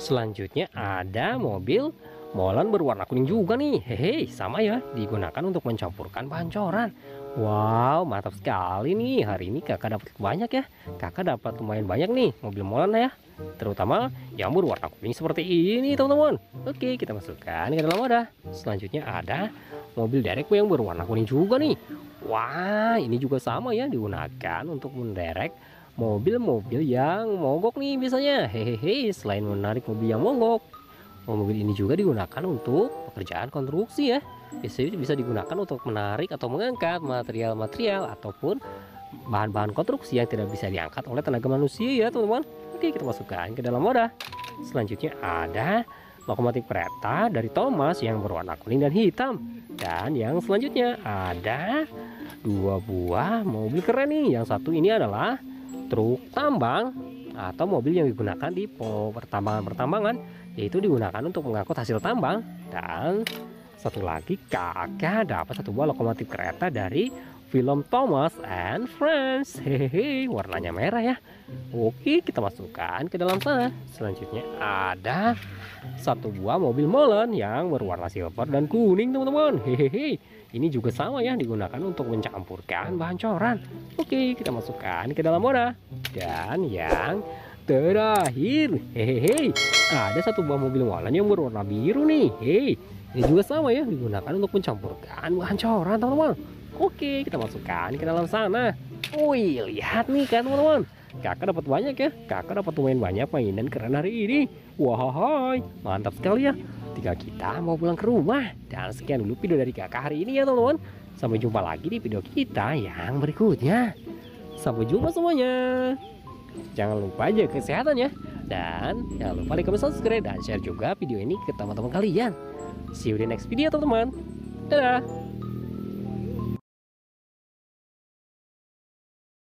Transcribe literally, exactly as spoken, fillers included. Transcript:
Selanjutnya ada mobil molen berwarna kuning juga nih. Hehe, sama ya, digunakan untuk mencampurkan bahan coran. Wow, mantap sekali nih. Hari ini kakak dapat banyak ya. Kakak dapat lumayan banyak nih mobil molen ya. Terutama yang berwarna kuning seperti ini teman-teman. Oke, kita masukkan ke dalam wadah. Selanjutnya ada mobil derek yang berwarna kuning juga nih. Wah, ini juga sama ya, digunakan untuk menderek mobil-mobil yang mogok nih biasanya. Hehehe, selain menarik mobil yang mogok, mobil ini juga digunakan untuk pekerjaan konstruksi ya. Biasanya bisa digunakan untuk menarik atau mengangkat material-material ataupun bahan-bahan konstruksi yang tidak bisa diangkat oleh tenaga manusia ya teman-teman. Oke, kita masukkan ke dalam wadah. Selanjutnya ada lokomotif kereta dari Thomas yang berwarna kuning dan hitam. Dan yang selanjutnya ada dua buah mobil keren nih. Yang satu ini adalah truk tambang atau mobil yang digunakan di pertambangan-pertambangan, yaitu digunakan untuk mengangkut hasil tambang. Dan satu lagi kakak dapat satu buah lokomotif kereta dari film Thomas and Friends. Hehehe, warnanya merah ya. Oke, kita masukkan ke dalam sana. Selanjutnya ada satu buah mobil molen yang berwarna silver dan kuning teman-teman. Hehehe, ini juga sama ya, digunakan untuk mencampurkan bahan coran. Oke, kita masukkan ke dalam wadah. Dan yang terakhir, hehehe, ada satu buah mobil molen yang berwarna biru nih. Hei, ini juga sama ya, digunakan untuk mencampurkan bahan coran teman-teman. Oke, kita masukkan ke dalam sana. Wih, lihat nih kan teman-teman, kakak dapat banyak ya. Kakak dapat lumayan banyak mainan keren hari ini. Wah, mantap sekali ya. Tinggal kita mau pulang ke rumah. Dan sekian dulu video dari kakak hari ini ya teman-teman. Sampai jumpa lagi di video kita yang berikutnya. Sampai jumpa semuanya. Jangan lupa jaga kesehatan ya. Dan jangan lupa like, comment, subscribe, dan share juga video ini ke teman-teman kalian. See you di next video teman-teman. Dadah.